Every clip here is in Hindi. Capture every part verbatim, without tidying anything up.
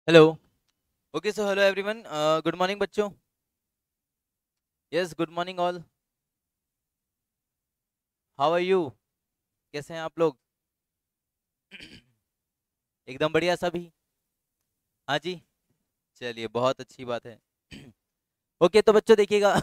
Hello. Okay, so hello everyone, good morning बच्चों। Yes, good morning all. How are you? कैसे हैं आप लोग? एकदम बढ़िया सभी। हाँ जी, चलिए बहुत अच्छी बात है। ओके, तो बच्चों देखिएगा।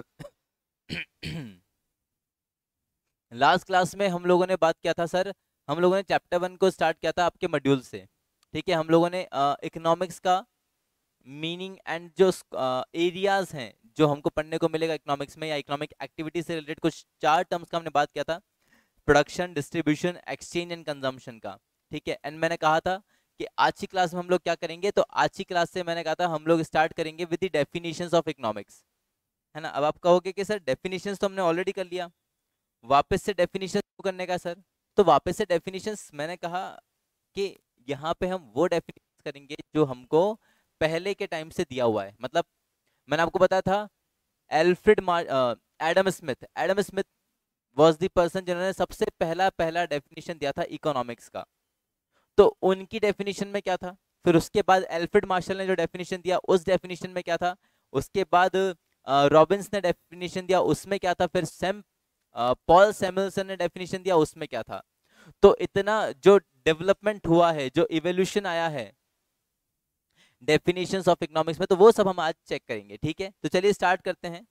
लास्ट क्लास में हम लोगों ने बात किया था सर। हम लोगों ने चैप्टर वन को स्टार्ट किया था आपके मॉड्यूल से। ठीक है, हम लोगों ने इकोनॉमिक्स का मीनिंग एंड जो एरियाज हैं जो हमको पढ़ने को मिलेगा इकोनॉमिक्स में या इकोनॉमिक एक्टिविटी से रिलेटेड कुछ चार टर्म्स का हमने बात किया था। Production, distribution, exchange and consumption का। ठीक है, एंड मैंने कहा था कि आज की क्लास में हम लोग क्या करेंगे, तो आज की क्लास से मैंने कहा था हम लोग स्टार्ट करेंगे with the definitions of economics. है ना? अब आप कहोगे कि सर डेफिनेशंस तो हमने ऑलरेडी कर लिया, वापस से डेफिनेशन करने का सर। तो वापस से डेफिनेशंस मैंने कहा कि यहाँ पे हम वो डेफिनेशन करेंगे जो हमको पहले के टाइम से दिया हुआ है। मतलब मैंने आपको बताया था Alfred Adam Smith Adam Smith was the person जिन्होंने सबसे पहला पहला डेफिनेशन दिया था इकोनॉमिक्स का। तो उनकी डेफिनेशन में क्या था, फिर उसके बाद एल्फ्रेड मार्शल ने जो डेफिनेशन दिया उस डेफिनेशन में क्या था, उसके बाद रॉबिन्स ने डेफिनेशन दिया उसमें क्या था, फिर सैम पॉल सैमुअल्सन ने डेफिनेशन दिया उसमें क्या था। तो इतना जो डेवलपमेंट हुआ है, जो इवोल्यूशन आया है डेफिनेशंस ऑफ इकोनॉमिक्स में, तो वो सब हम आज चेक करेंगे। ठीक है, तो चलिए स्टार्ट करते हैं।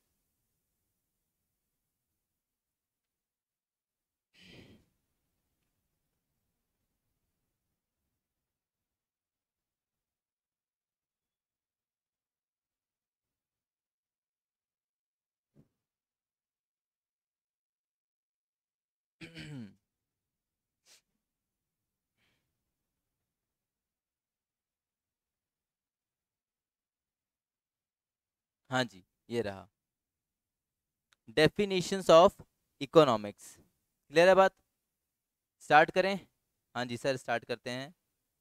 हाँ जी, ये रहा डेफिनेशंस ऑफ इकोनॉमिक्स। क्लियर है बात? स्टार्ट करें? हाँ जी सर, स्टार्ट करते हैं।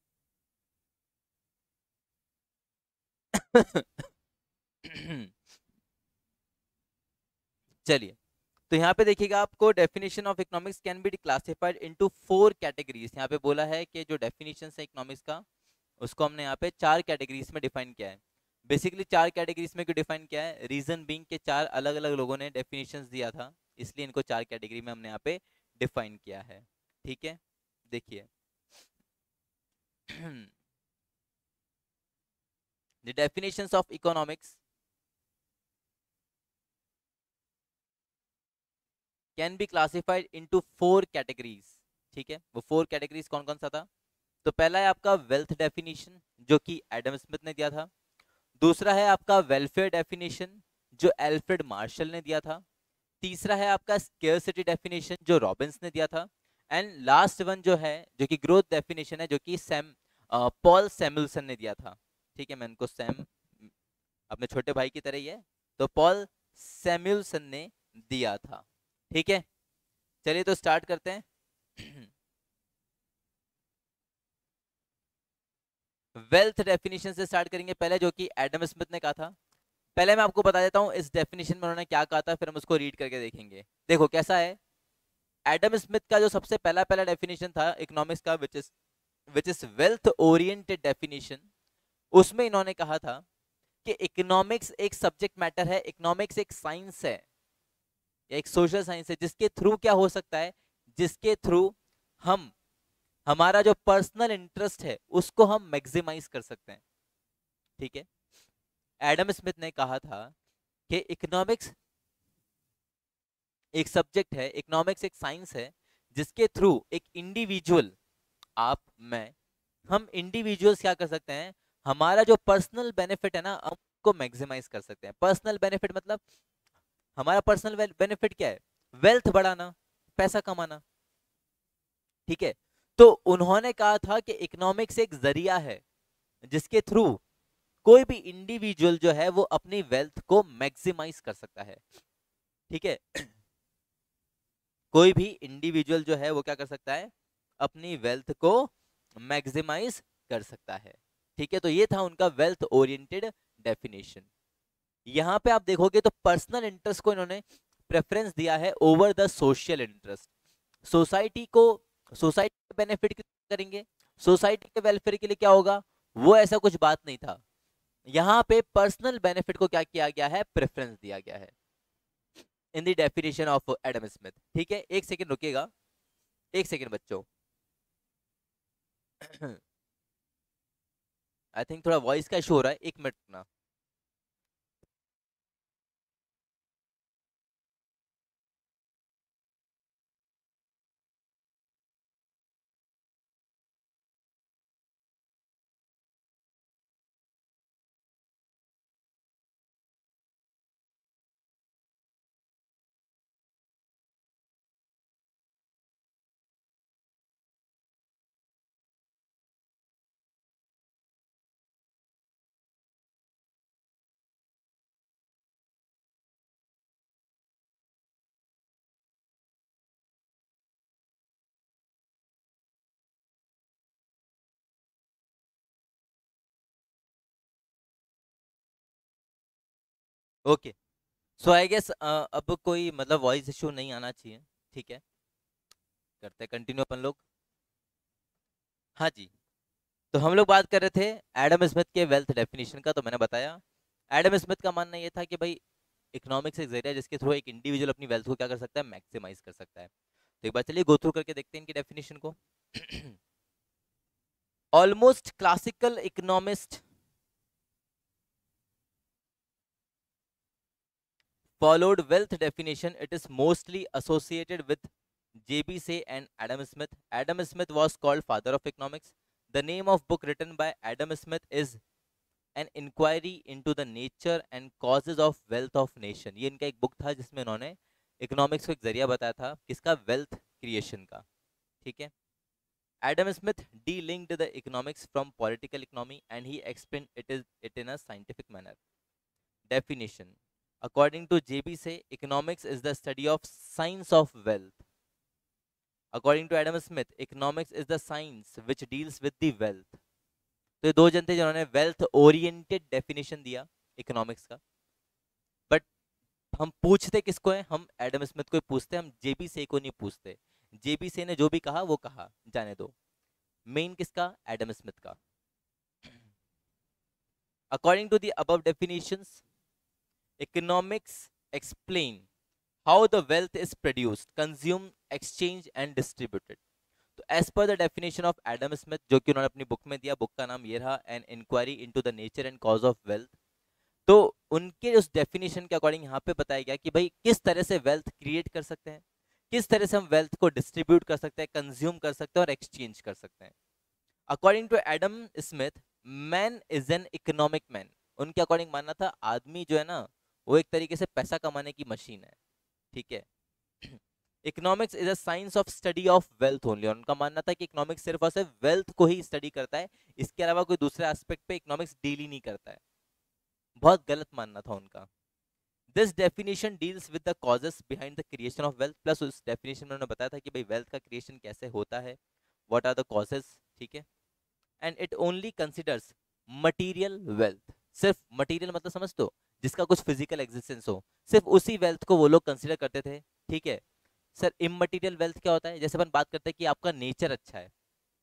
चलिए, तो यहाँ पे देखिएगा आपको definition of economics can be classified into four categories. यहाँ पे बोला है कि जो डेफिनेशन है इकोनॉमिक्स का उसको हमने यहाँ पे चार कैटेगरीज में डिफाइन किया है। बेसिकली चार कैटेगरीज में क्यों डिफाइन किया है? रीजन बीइंग के चार अलग अलग लोगों ने डेफिनेशंस दिया था, इसलिए इनको चार कैटेगरी में हमने यहाँ पे डिफाइन किया है। ठीक है, देखिए। The definitions of economics can be classified into four categories. ठीक है, वो फोर कैटेगरीज कौन कौन सा था? तो पहला है आपका वेल्थ डेफिनेशन, जो कि एडम स्मिथ ने दिया था। दूसरा है आपका वेलफेयर डेफिनेशन, जो एल्फ्रेड मार्शल ने दिया था। तीसरा है आपका स्केर्सिटी डेफिनेशन, जो रॉबिन्स ने दिया था। एंड लास्ट वन जो है, जो कि ग्रोथ डेफिनेशन है, जो कि सैम पॉल सैमुअल्सन ने दिया था। ठीक है, मैं इनको सैम अपने छोटे भाई की तरह ही है, तो पॉल सैमुअल्सन ने दिया था। ठीक है, चलिए तो स्टार्ट करते हैं। वेल्थ डेफिनेशन से स्टार्ट करेंगे पहले, जो कि एडम स्मिथ ने कहा था। पहले मैं आपको बता देता हूं इस डेफिनेशन में उन्होंने क्या कहा था, फिर हम उसको रीड करके देखेंगे। देखो कैसा है। एडम स्मिथ का जो सबसे पहला पहला डेफिनेशन था इकोनॉमिक्स का, which is which is wealth oriented definition, उसमें इन्होंने कहा था कि इकोनॉमिक्स एक सब्जेक्ट मैटर है, इकोनॉमिक्स एक साइंस है, एक सोशल साइंस है, जिसके थ्रू क्या हो सकता है, जिसके थ्रू हम हमारा जो पर्सनल इंटरेस्ट है उसको हम मैक्सिमाइज कर सकते हैं। ठीक है, एडम स्मिथ ने कहा था कि इकोनॉमिक्स एक सब्जेक्ट है, इकोनॉमिक्स एक साइंस है, जिसके थ्रू एक इंडिविजुअल, आप मैं, हम इंडिविजुअल्स क्या कर सकते हैं, हमारा जो पर्सनल बेनिफिट है ना, हम उसको मैक्सिमाइज कर सकते हैं। पर्सनल बेनिफिट मतलब हमारा पर्सनल बेनिफिट क्या है? वेल्थ बढ़ाना, पैसा कमाना। ठीक है, तो उन्होंने कहा था कि इकोनॉमिक्स एक जरिया है जिसके थ्रू कोई भी इंडिविजुअल जो है वो अपनी वेल्थ को मैक्सिमाइज कर सकता है। ठीक है, कोई भी इंडिविजुअल जो है वो क्या कर सकता है, अपनी वेल्थ को मैक्सिमाइज कर सकता है। ठीक है, तो ये था उनका वेल्थ ओरिएंटेड डेफिनेशन। यहां पे आप देखोगे तो पर्सनल इंटरेस्ट को इन्होंने प्रेफरेंस दिया है over the social interest. Society को, सोसाइटी के बेनिफिट करेंगे, सोसाइटी के वेलफेयर के लिए क्या होगा, वो ऐसा कुछ बात नहीं था। यहाँ पे पर्सनल बेनिफिट को क्या किया गया है, प्रेफरेंस दिया गया है in the definition of Adam Smith. ठीक है, एक सेकंड रुकिएगा, एक सेकंड बच्चों। आई थिंक थोड़ा वॉइस का इशू हो रहा है, एक मिनट ना। ओके, सो आई गेस अब कोई मतलब वॉइस इशू नहीं आना चाहिए। ठीक है, करते हैं कंटिन्यू अपन लोग। हाँ जी, तो हम लोग बात कर रहे थे एडम स्मिथ के वेल्थ डेफिनेशन का। तो मैंने बताया एडम स्मिथ का मानना ये था कि भाई इकोनॉमिक्स एक जरिया जिसके थ्रू एक इंडिविजुअल अपनी वेल्थ को क्या कर सकता है, मैक्सिमाइज कर सकता है। तो एक बार चलिए गो थ्रू करके देखते हैं इनकी डेफिनेशन को। Almost classical economist followed wealth definition. It is mostly associated with J B. Say and Adam Smith. Adam Smith was called father of economics. The name of book written by Adam Smith is An Inquiry into the Nature and Causes of Wealth of Nation. ये इनका एक बुक था जिसमें इन्होंने इकोनॉमिक्स को एक जरिया बताया था किसका, वेल्थ क्रिएशन का। ठीक है, Adam Smith de-linked the economics from political economy and he explained it is it in a scientific manner. Definition. According to J B. Say, economics is the study of science of wealth. According to Adam Smith, economics is the science which deals with the wealth. तो ये दो जन थे जिन्होंने वेल्थ ओरिएंटेड डेफिनेशन दिया इकोनॉमिक्स का। बट हम पूछते किसको है, हम एडम स्मिथ को ही पूछते, हम जेबी से को नहीं पूछते। जेबी से ने जो भी कहा वो कहा, जाने दो। मेन किसका, एडम स्मिथ का। According to the above definitions, economics explain how the wealth is produced, consumed, exchanged and distributed. तो as per the definition of Adam Smith, जो कि उन्होंने अपनी बुक में दिया, बुक का नाम ये रहा, An Inquiry into the Nature and Cause of Wealth। तो उनके उस डेफिनेशन के अकॉर्डिंग यहाँ पे बताया गया कि भाई किस तरह से वेल्थ क्रिएट कर सकते हैं, किस तरह से हम वेल्थ को डिस्ट्रीब्यूट कर सकते हैं, कंज्यूम कर सकते हैं और एक्सचेंज कर सकते हैं। According to Adam Smith, man is an economic man. उनके अकॉर्डिंग मानना था आदमी जो है ना वो एक तरीके से पैसा कमाने की मशीन है। ठीक है, economics is a science of study of wealth only. और उनका मानना था कि इकोनॉमिक्स सिर्फ और सिर्फ वेल्थ को ही स्टडी करता है, इसके अलावा कोई दूसरे एस्पेक्ट पे इकोनॉमिक्स डील ही नहीं करता है। बहुत गलत मानना था उनका। This definition deals with the causes behind the creation of wealth. Plus उस डेफिनेशन में उन्होंने बताया था कि भाई वेल्थ का क्रिएशन कैसे होता है, व्हाट आर द कॉजेस। ठीक है, and it only considers material wealth. सिर्फ मटीरियल मतलब समझ दो, जिसका कुछ फिजिकल एग्जिस्टेंस हो, सिर्फ उसी वेल्थ को वो लोग कंसीडर करते थे। ठीक है सर, इममटीरियल वेल्थ क्या होता है, जैसे अपन बात करते हैं कि आपका नेचर अच्छा है,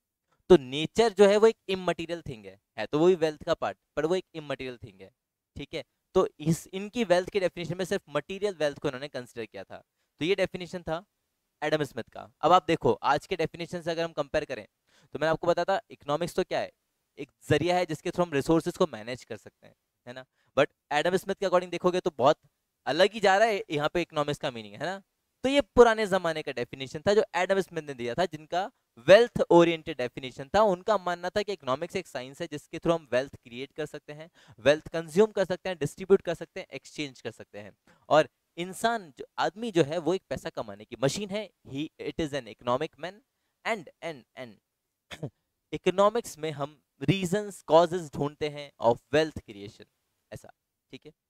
तो नेचर जो है वो एक इममटीरियल थिंग है है तो वो भी वेल्थ का पार्ट, पर वो एक इममटीरियल थिंग है। ठीक है, तो इस इनकी वेल्थ की डेफिनेशन में सिर्फ मटीरियल वेल्थ को इन्होंने कंसिडर किया था। तो ये डेफिनेशन था एडम स्मिथ का। अब आप देखो आज के डेफिनेशन से अगर हम कंपेयर करें, तो मैंने आपको बताया था इकोनॉमिक्स तो क्या है, एक जरिया है जिसके थ्रू हम रिसोर्सेज को मैनेज कर सकते हैं, है ना। बट एडम स्मिथ के अकॉर्डिंग देखोगे तो बहुत अलग ही जा रहा है यहाँ पे इकोनॉमिक्स का मीनिंग, है ना। तो ये पुराने जमाने का डेफिनेशन था जो एडम स्मिथ ने दिया था, जिनका वेल्थ ओरिएंटेड डेफिनेशन था। उनका मानना था कि इकोनॉमिक्स एक साइंस है जिसके थ्रू हम वेल्थ क्रिएट कर सकते हैं, वेल्थ कंज्यूम कर सकते हैं, डिस्ट्रीब्यूट कर सकते हैं, एक्सचेंज कर सकते हैं। और इंसान जो आदमी जो है वो एक पैसा कमाने की मशीन है। He it is an economic man and and and economics में हम रीजंस कॉजेस ढूंढते हैं ऑफ वेल्थ क्रिएशन, ऐसा। ठीक है,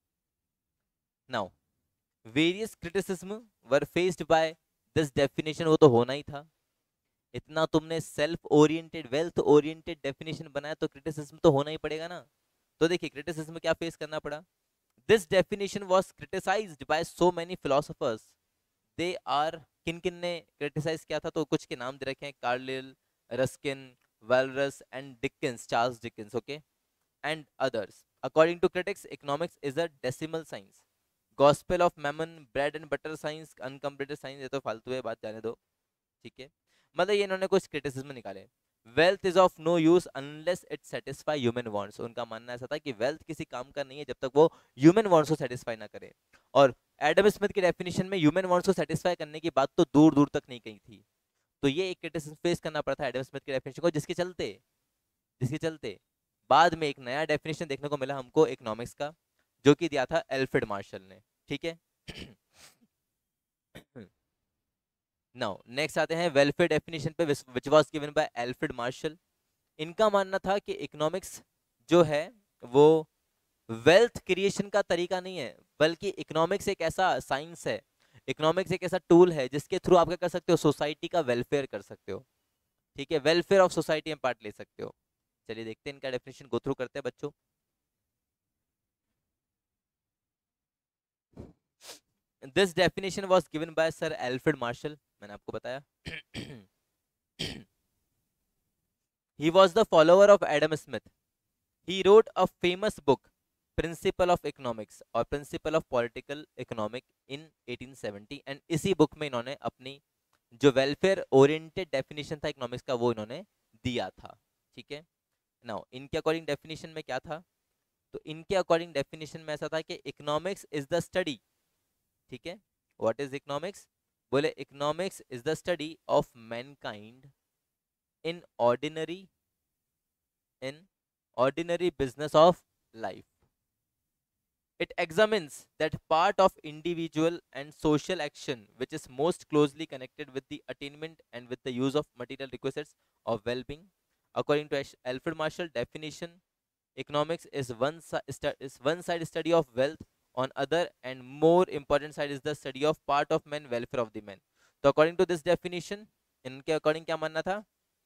now various criticism were faced by this definition. वो तो होना ही था, इतना तुमने self oriented wealth oriented definition बनाया तो क्रिटिसिज्म तो होना ही पड़ेगा ना। तो देखिए क्रिटिसिज्म क्या फेस करना पड़ा। This definition was criticized by so many philosophers. They are, किन किन ने क्रिटिसाइज किया था, तो कुछ के नाम दे रखे हैं, Carlyle, Ruskin, Walras and Dickens, Charles Dickens, okay, and others. According to critics, economics is a decimal science. Gospel of Mammon, bread and butter science, uncompleted science, ये तो फालतू है, बात जाने दो, ठीक है। मतलब ये इन्होंने कुछ क्रिटिसिज्म निकाले। Wealth is of no use unless it satisfy human wants, उनका मानना ऐसा था कि वेल्थ किसी काम का नहीं है जब तक वो ह्यूमन वांट्स को सेटिस्फाई ना करे। और एडम स्मिथ की डेफिनेशन में ह्यूमन वांट्स को सेटिस्फाई करने की बात तो दूर दूर तक नहीं कही थी। तो ये एक क्रिटिसिज्म फेस करना पड़ा था एडम स्मिथ की डेफिनेशन को, जिसके चलते जिसके चलते बाद में एक नया डेफिनेशन देखने को मिला हमको इकोनॉमिक्स का, जो कि दिया था एल्फ्रेड मार्शल ने, ठीक है। नाउ नेक्स्ट आते हैं वेलफेयर डेफिनेशन पे, which was given by Alfred Marshall. इनका मानना था कि इकोनॉमिक्स जो है वो वेल्थ क्रिएशन का तरीका नहीं है, बल्कि इकोनॉमिक्स एक ऐसा साइंस है, इकोनॉमिक्स एक ऐसा टूल है जिसके थ्रू आप क्या कर सकते हो, सोसाइटी का वेलफेयर कर सकते हो, ठीक है, वेलफेयर ऑफ सोसाइटी में पार्ट ले सकते हो। चलिए देखते हैं इनका डेफिनेशन गो थ्रू करते हैं बच्चों। This definition was given by sir Alfred Marshall, मैंने आपको बताया। He was the follower of Adam Smith. He wrote a famous book, Principle of Economics और Principle of Political Economic in eighteen seventy, and इसी बुक में इन्होंने अपनी जो वेलफेयर ओरिएंटेड डेफिनेशन था इकोनॉमिक्स का वो इन्होंने दिया था, ठीक है। नाउ इनके अकॉर्डिंग डेफिनेशन में क्या था, तो इनके अकॉर्डिंग डेफिनेशन में ऐसा था कि इकोनॉमिक्स इज द स्टडी, ठीक है, व्हाट इज इकोनॉमिक्स, बोले economics is the study of mankind in ordinary in ordinary business of life. It examines that part of individual and social action which is most closely connected with the attainment and with the use of material requisites of well-being. According to Alfred Marshall definition, economics is one si- is one side study of wealth, on other and more important side is the study of part of men, welfare of the men. तो according to this definition, इनके अकॉर्डिंग क्या मानना था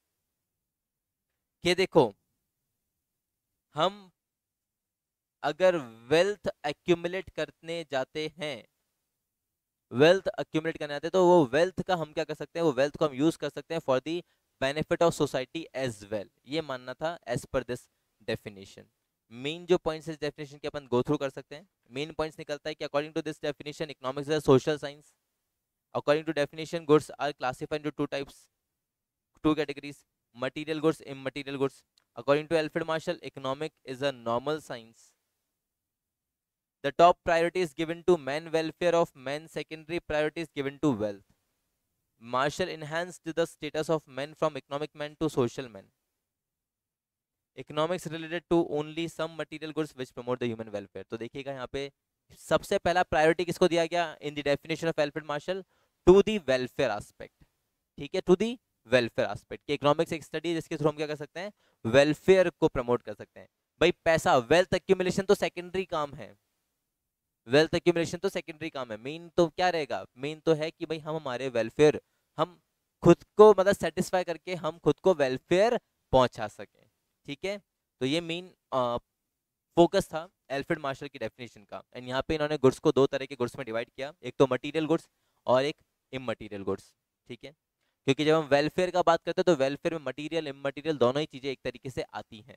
कि देखो, हम अगर वेल्थ एक्यूमुलेट करने जाते हैं, वेल्थ एक्यूमुलेट करने जाते हैं, तो वो वेल्थ का हम क्या कर सकते हैं, वो वेल्थ को हम यूज कर सकते हैं for the benefit of society as well, ये मानना था as per this definition. Main जो पॉइंट्स इस डेफिनेशन के अपन गो थ्रू कर सकते हैं। मेन पॉइंट्स निकलता है कि according to this definition economics is a social science. According to definition goods are classified into two types, two categories, material goods, immaterial goods. According to Alfred Marshall, economic is a normal science. The top priority is given to men welfare of men, secondary priority is given to wealth. Marshall enhanced the status of men from economic men to social men. Economics related to only some material goods which promote the human welfare. तो देखिएगा यहाँ पे सबसे पहला प्रायोरिटी किसको दिया गया in the definition of Alfred Marshall, to the welfare aspect, ठीक है, to the welfare aspect. Economics एक स्टडी है जिसके थ्रू हम क्या कर सकते हैं, वेलफेयर को प्रमोट कर सकते हैं। भाई पैसा, वेल्थ एक्यूमुलेशन तो सेकेंडरी काम है, वेल्थ एक्यूमुलेशन तो सेकेंडरी काम है, मेन तो क्या रहेगा, मेन तो है कि भाई हम हमारे वेलफेयर, हम खुद को मतलब सेटिस्फाई करके हम खुद को वेलफेयर पहुंचा सकें, ठीक है। तो ये मेन फोकस था एल्फ्रेड मार्शल की डेफिनेशन का। एंड यहाँ पे इन्होंने गुड्स को दो तरह के गुड्स में डिवाइड किया, एक तो मटीरियल गुड्स और एक इममटीरियल गुड्स, ठीक है, क्योंकि जब हम वेलफेयर का बात करते हैं तो वेलफेयर में मटीरियल इममटीरियल दोनों ही चीजें एक तरीके से आती हैं।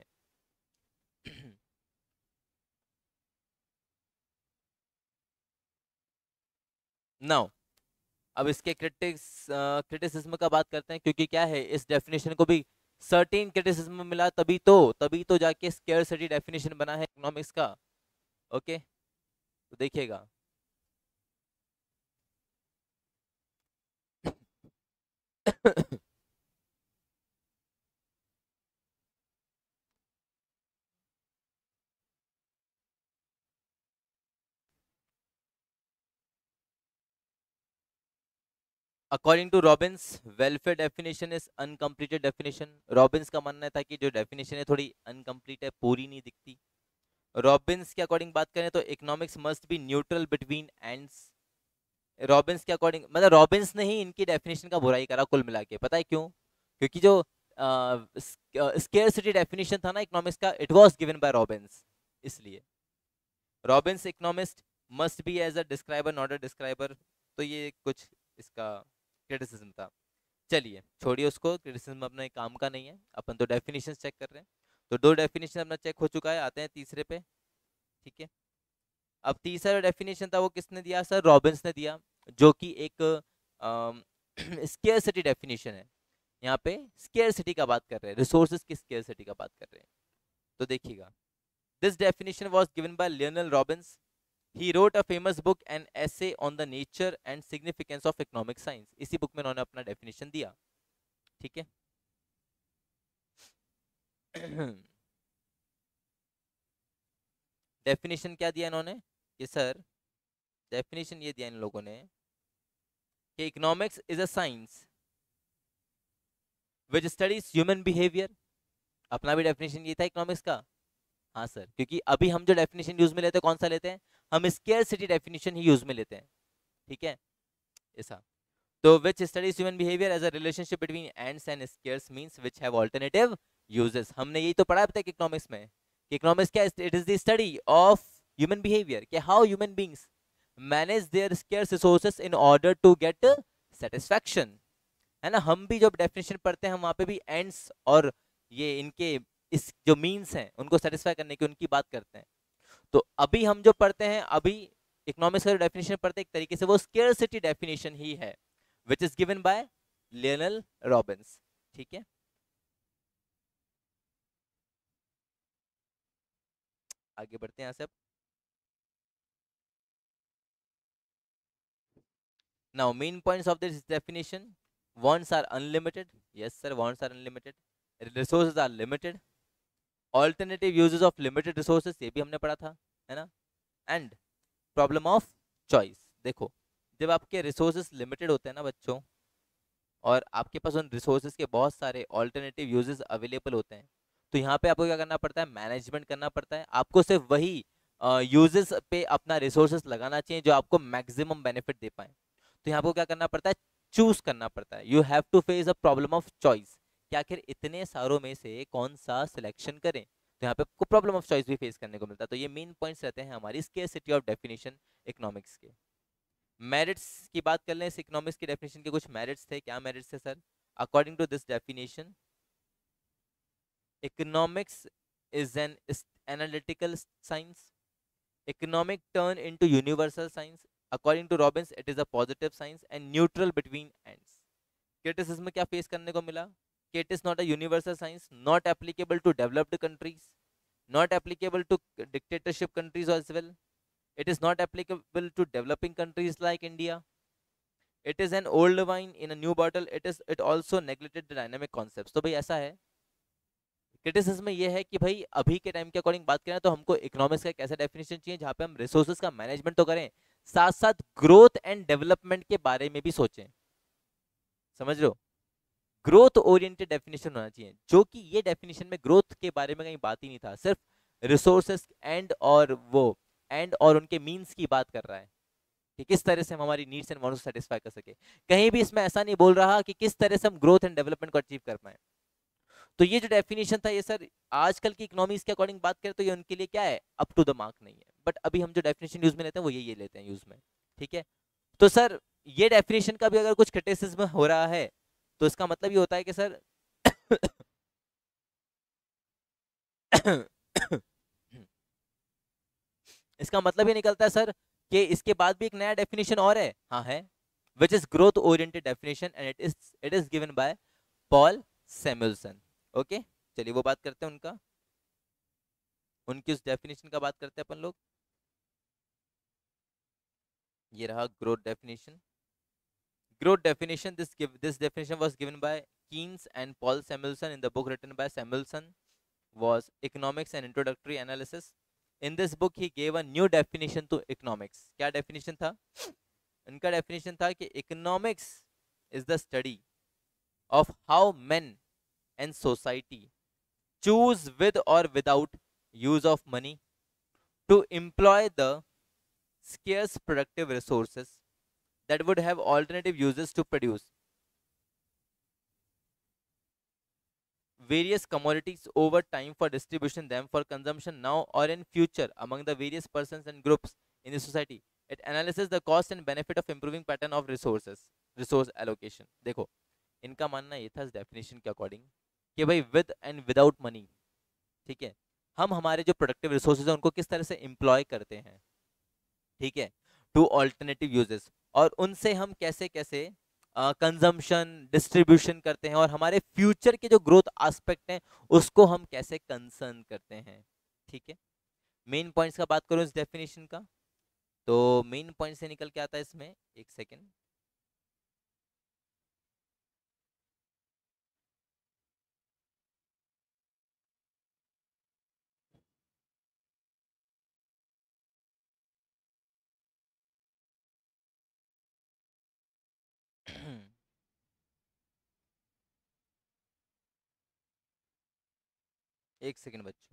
नाउ अब इसके क्रिटिक्स क्रिटिसिज्म का बात करते हैं, क्योंकि क्या है इस डेफिनेशन को भी सर्टेन क्रिटिसिज्म मिला, तभी तो तभी तो जाके स्केर्सिटी डेफिनेशन बना है इकोनॉमिक्स का, ओके। तो देखिएगा according to Robbins, welfare definition is uncompleted definition. Robbins का मानना था कि जो डेफिनेशन है थोड़ी अनकम्प्लीट है, पूरी नहीं दिखती। रॉबिन्स के अकॉर्डिंग बात करें तो economics must be neutral between ends. Robbins के अकॉर्डिंग मतलब रॉबिन्स ने ही इनकी डेफिनेशन का बुराई करा कुल मिला के, पता है क्यों, क्योंकि जो स्केर्सिटी डेफिनेशन था ना इकोनॉमिक्स का, it was given by Robbins, इसलिए Robbins economist must be as a describer not a describer. तो ये कुछ इसका क्रिटिसिज्म था। चलिए छोड़िए उसको, क्रिटिसिज्म अपना एक काम का नहीं है, अपन तो डेफिनेशन चेक कर रहे हैं। तो दो डेफिनेशन अपना चेक हो चुका है, आते हैं तीसरे पे। ठीक है, अब तीसरा जो डेफिनेशन था वो किसने दिया सर? रॉबिन्स ने दिया, जो कि एक स्केर्सिटी डेफिनेशन है। यहाँ पे स्केर्सिटी का बात कर रहे हैं, रिसोर्सेज की स्केर्सिटी का बात कर रहे हैं। तो देखिएगा, this definition was given by Lionel Robbins. He wrote a famous book an essay on the nature and significance of economic science. इसी बुक में उन्होंने अपना डेफिनेशन दिया। ठीक है डेफिनेशन क्या दिया इन्होंने कि सर, डेफिनेशन ये दिया इन लोगों ने कि economics is a science which studies human behaviour. अपना भी डेफिनेशन ये था इकोनॉमिक्स का। हाँ सर, क्योंकि अभी हम जो डेफिनेशन यूज में लेते हैं कौन सा लेते हैं? हम स्केर्सिटी डेफिनेशन ही यूज में लेते हैं। ठीक है, ऐसा। तो which studies human behavior as a relationship between ants and scarce means which have alternative uses। हमने यही तो पढ़ा अब तक इकोनॉमिक्स में कि इकोनॉमिक्स क्या? It is the study of human behaviour, कि how human beings manage their scarce resources in order to get satisfaction. है ना, हम भी जब डेफिनेशन पढ़ते हैं हम वहां पे भी एंड्स और ये इनके इस जो मीन्स हैं उनको सेटिस्फाई करने की उनकी बात करते हैं। तो अभी हम जो पढ़ते हैं, अभी इकोनॉमिक्स का डेफिनेशन पढ़ते हैं, एक तरीके से वो स्केर्सिटी डेफिनेशन ही है, which is given by Lionel Robbins. ठीक है, आगे बढ़ते हैं यहाँ से अब। Now main points of this definition: wants are unlimited, yes sir, wants are unlimited, resources are limited, alternative uses of limited resources, ये भी हमने पढ़ा था, है ना, and problem of choice। देखो, जब आपके रिसोर्सेज लिमिटेड होते हैं ना बच्चों, और आपके पास उन रिसोर्सेज के बहुत सारे ऑल्टरनेटिव यूजेस अवेलेबल होते हैं, तो यहाँ पे आपको क्या करना पड़ता है? मैनेजमेंट करना पड़ता है। आपको सिर्फ वही यूजेस पे अपना रिसोर्सेज लगाना चाहिए जो आपको मैक्सिमम बेनिफिट दे पाए। तो यहाँ पे क्या करना पड़ता है? चूज करना पड़ता है। You have to face a problem of choice, कि आखिर इतने सारों में से कौन सा सिलेक्शन करें। तो यहाँ पे आपको प्रॉब्लम ऑफ चॉइस भी फेस करने को मिलता है। तो ये मेन पॉइंट्स रहते हैं हमारी स्केर्सिटी ऑफ डेफिनेशन इकोनॉमिक्स के। मेरिट्स की बात कर लें, इस इकोनॉमिक्स की डेफिनेशन के कुछ मेरिट्स थे। क्या मेरिट्स थे sir? According to this definition, economics is an analytical science, economic turn into universal science. According to Robbins, it is a positive science and neutral between ends. Criticism में क्या फेस करने को मिला? कि it is not a universal science, not applicable to developed countries, not applicable to dictatorship countries as well, it is not applicable to developing countries like India, it is an old wine in a new bottle, it is it also neglected the dynamic concepts। तो भाई ऐसा है, क्रिटिसिज्म में ये है कि भाई अभी के टाइम के अकॉर्डिंग बात करें तो हमको इकोनॉमिक्स का एक ऐसा डेफिनेशन चाहिए जहाँ पे हम रिसोर्सेज का मैनेजमेंट तो करें, साथ साथ ग्रोथ एंड डेवलपमेंट के बारे में भी सोचें। समझ लो, ग्रोथ ओरिएंटेड डेफिनेशन होना चाहिए, जो कि ये डेफिनेशन में ग्रोथ के बारे में कहीं बात ही नहीं था, सिर्फ रिसोर्सेज एंड और वो एंड और उनके मीन्स की बात कर रहा है कि किस तरह से हम हमारी नीड्स एंड वांट्स को सेटिस्फाई कर सके। कहीं भी इसमें ऐसा नहीं बोल रहा कि किस तरह से हम ग्रोथ एंड डेवलपमेंट को अचीव कर पाए। तो ये जो डेफिनेशन था ये सर आजकल की इकोनॉमीज के अकॉर्डिंग बात करें तो ये उनके लिए क्या है? अप टू द मार्क नहीं है। बट अभी हम जो डेफिनेशन यूज में लेते हैं वो ये ये लेते हैं यूज में। ठीक है, तो सर ये डेफिनेशन का भी अगर कुछ क्रिटिसिज्म हो रहा है तो इसका मतलब ये होता है कि सर इसका मतलब ये निकलता है सर कि इसके बाद भी एक नया डेफिनेशन और है। हाँ है, which is growth oriented definition and it is it is given by Paul Samuelson. Okay, चलिए वो बात करते हैं उनका, उनकी उस डेफिनेशन का बात करते हैं अपन लोग। ये रहा growth definition. Growth definition, this give this definition was given by Keynes and Paul Samuelson in the book written by Samuelson was Economics and Introductory Analysis। In this book he gave a new definition to economics। क्या definition था? इनका definition था कि economics is the study of how men and society choose with or without use of money to employ the scarce productive resources that would have alternative uses to produce various commodities over time for distribution them for consumption now or in future among the various persons and groups in the society। It analyzes the cost and benefit of improving pattern of resources resource allocation। देखो, इनका मानना ये था इस डेफिनेशन के अकॉर्डिंग कि भाई विद एंड विदाउट मनी, ठीक है, हम हमारे जो प्रोडक्टिव रिसोर्सेज हैं उनको किस तरह से एम्प्लॉय करते हैं, ठीक है, टू ऑल्टरनेटिव यूजेस, और उनसे हम कैसे कैसे कंजम्पशन डिस्ट्रीब्यूशन करते हैं, और हमारे फ्यूचर के जो ग्रोथ एस्पेक्ट हैं उसको हम कैसे कंसर्न करते हैं, ठीक है। मेन पॉइंट्स का बात करूं इस डेफिनेशन का, तो मेन पॉइंट से निकल के आता है इसमें, एक सेकेंड, एक सेकेंड बच्चों।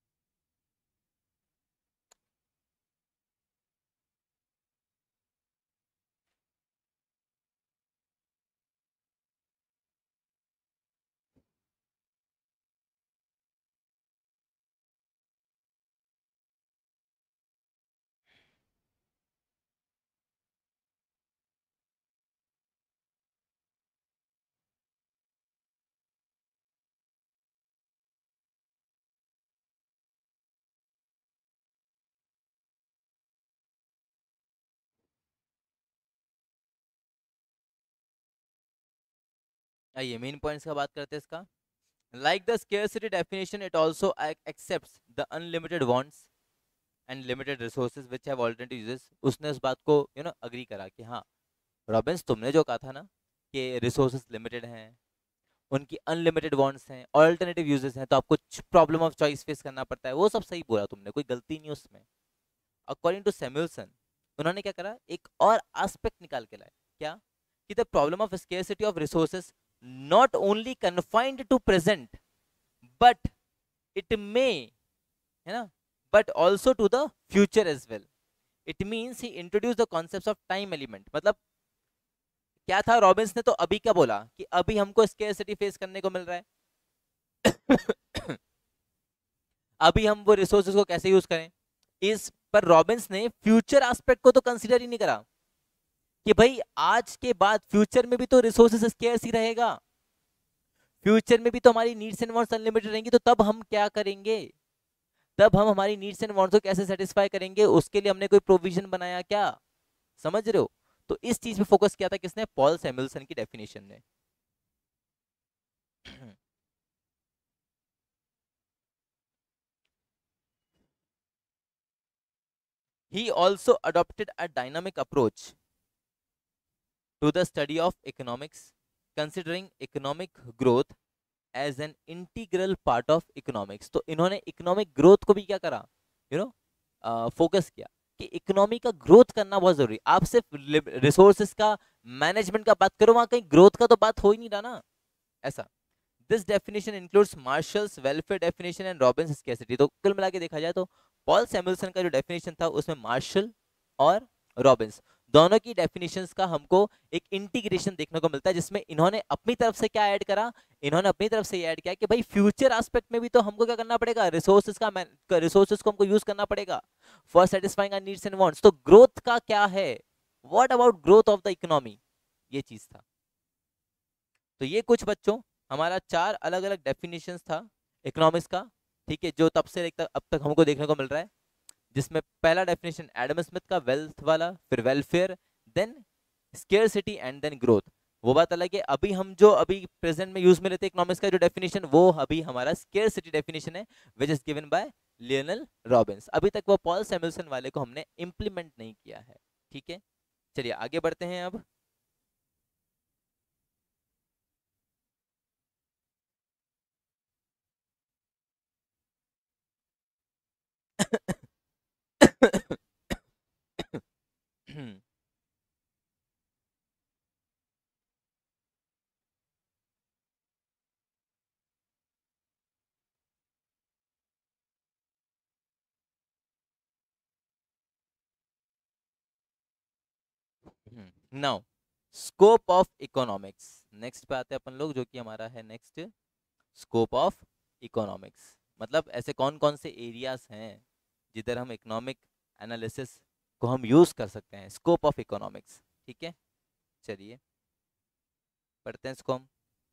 आइए मेन पॉइंट्स का बात करते हैं इसका। Like the scarcity definition it also accepts the unlimited wants and limited resources which have alternative uses. उसने उस बात को यू नो अग्री करा कि हाँ रॉबिन्स, तुमने जो कहा था ना कि रिसोर्सेज लिमिटेड हैं, उनकी अनलिमिटेड वांट्स हैं, ऑल्टरनेटिव यूजेस हैं, तो आपको प्रॉब्लम ऑफ चॉइस फेस करना पड़ता है, वो सब सही बोला तुमने, कोई गलती नहीं उसमें। अकॉर्डिंग टू सैमुअलसन, उन्होंने क्या करा, एक और एस्पेक्ट निकाल के लाए, क्या कि the problem of scarcity of resources not only confined to present but it may, है ना, but also to the future as well. It means he introduce the concept of time element. मतलब क्या था, रॉबिन्स ने तो अभी क्या बोला कि अभी हमको स्केर्सिटी फेस करने को मिल रहा है अभी हम वो रिसोर्सेज को कैसे यूज करें, इस पर रॉबिन्स ने फ्यूचर एस्पेक्ट को तो कंसीडर ही नहीं करा कि भाई आज के बाद फ्यूचर में भी तो रिसोर्सेज स्केर्स ही रहेगा, फ्यूचर में भी तो हमारी नीड्स एंड वांट्स अनलिमिटेड रहेंगी, तो तब हम क्या करेंगे, तब हम हमारी नीड्स एंड वांट्स को कैसे सेटिस्फाई करेंगे, उसके लिए हमने कोई प्रोविजन बनाया क्या, समझ रहे हो। तो इस चीज पे फोकस किया था किसने, पॉल सैमुअलसन की डेफिनेशन ने। He also adopted a dynamic approach to the study of economics, considering economic growth as an integral part of economics। तो इन्होंने इकोनॉमिक ग्रोथ को भी क्या करा, यू नो फोकस किया कि इकोनॉमी का ग्रोथ करना बहुत जरूरी। आप सिर्फ रिसोर्सेज का मैनेजमेंट का बात करो, वहां कहीं ग्रोथ का तो बात हो ही नहीं रहा ना, ऐसा। This definition includes Marshall's welfare definition and Robbins scarcity. तो कुल मिला के देखा जाए तो पॉल सैमुअलसन का जो डेफिनेशन था उसमें मार्शल और रॉबिन्स दोनों की डेफिनेशंस का हमको एक इंटीग्रेशन देखने को मिलता है, जिसमें इन्होंने अपनी तरफ से क्या ऐड करा, इन्होंने अपनी तरफ से ये ऐड किया कि भाई फ्यूचर एस्पेक्ट में भी तो हमको क्या करना पड़ेगा, रिसोर्सेज का रिसोर्सेज को हमको यूज करना पड़ेगा for satisfying our needs and wants. तो ग्रोथ का क्या है, what about growth of the economy, ये चीज था। तो ये कुछ बच्चों हमारा चार अलग अलग डेफिनेशंस था इकोनॉमिक्स का, ठीक है, जो तब से तक अब तक हमको देखने को मिल रहा है, जिसमें पहला डेफिनेशन एडम स्मिथ का वेल्थ वाला, फिर welfare, then scarcity and then growth. वो बात अलग है, अभी हम जो अभी प्रेजेंट में यूज में लेते हैं इकोनॉमिक्स का जो डेफिनेशन, वो अभी हमारा स्केर्सिटी डेफिनेशन है which is given by Lionel Robbins. अभी तक वो पॉल सैमुअलसन वाले को हमने इंप्लीमेंट नहीं किया है, ठीक है। चलिए आगे बढ़ते हैं अब। Now scope of economics, next पे आते हैं अपन लोग, जो कि हमारा है नेक्स्ट स्कोप ऑफ इकोनॉमिक्स। मतलब ऐसे कौन कौन से एरियाज हैं जिधर हम इकोनॉमिक एनालिसिस को हम यूज कर सकते हैं, स्कोप ऑफ इकोनॉमिक्स, ठीक है। चलिए पढ़ते हैं इसको हम।